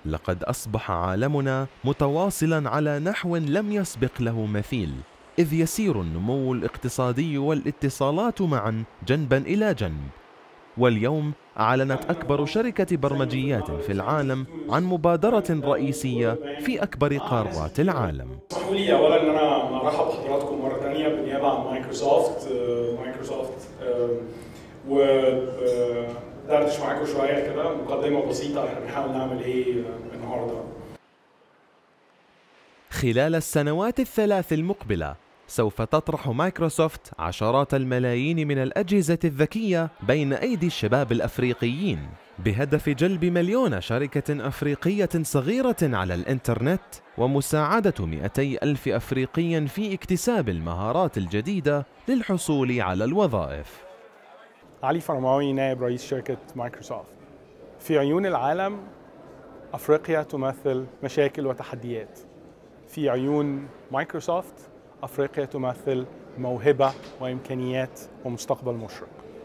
لقد أصبح عالمنا متواصلاً على نحو لم يسبق له مثيل، إذ يسير النمو الاقتصادي والاتصالات معاً جنباً إلى جنب. واليوم أعلنت أكبر شركة برمجيات في العالم عن مبادرة رئيسية في أكبر قارات العالم. اسمحوا لي أولاً أن أنا أرحب بحضراتكم مرة ثانية بالنيابة عن مايكروسوفت ودردش معاكم شوية كده مقدمة بسيطة احنا بنحاول نعمل إيه النهاردة. خلال السنوات الثلاث المقبلة سوف تطرح مايكروسوفت عشرات الملايين من الأجهزة الذكية بين أيدي الشباب الأفريقيين، بهدف جلب مليون شركة أفريقية صغيرة على الإنترنت ومساعدة 200,000 أفريقي في اكتساب المهارات الجديدة للحصول على الوظائف. علي فرماوي، نائب رئيس شركة مايكروسوفت. في عيون العالم أفريقيا تمثل مشاكل وتحديات. في عيون مايكروسوفت أفريقيا تمثل موهبة وإمكانيات ومستقبل مشرق.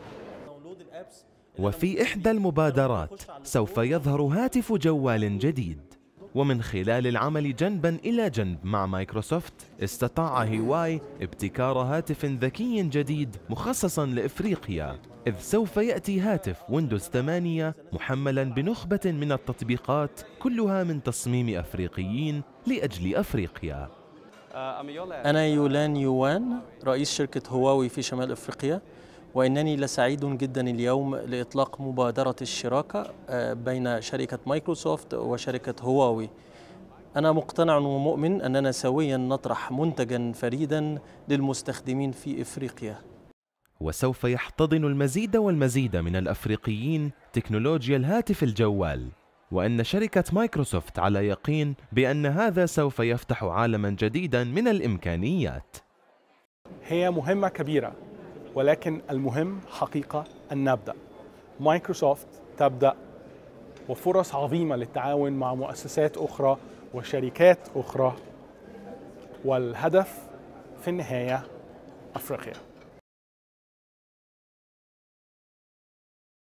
وفي إحدى المبادرات سوف يظهر هاتف جوال جديد، ومن خلال العمل جنباً إلى جنب مع مايكروسوفت استطاع هواوي ابتكار هاتف ذكي جديد مخصصاً لإفريقيا، إذ سوف يأتي هاتف ويندوز 8 محملاً بنخبة من التطبيقات كلها من تصميم أفريقيين لأجل أفريقيا. أنا يولان يوان، رئيس شركة هواوي في شمال أفريقيا، وإنني لسعيد جدا اليوم لإطلاق مبادرة الشراكة بين شركة مايكروسوفت وشركة هواوي. أنا مقتنع ومؤمن أننا سويا نطرح منتجا فريدا للمستخدمين في إفريقيا. وسوف يحتضن المزيد والمزيد من الأفريقيين تكنولوجيا الهاتف الجوال، وأن شركة مايكروسوفت على يقين بأن هذا سوف يفتح عالما جديدا من الإمكانيات. هي مهمة كبيرة، ولكن المهم حقيقة أن نبدأ. مايكروسوفت تبدأ، وفرص عظيمة للتعاون مع مؤسسات أخرى وشركات أخرى، والهدف في النهاية أفريقيا.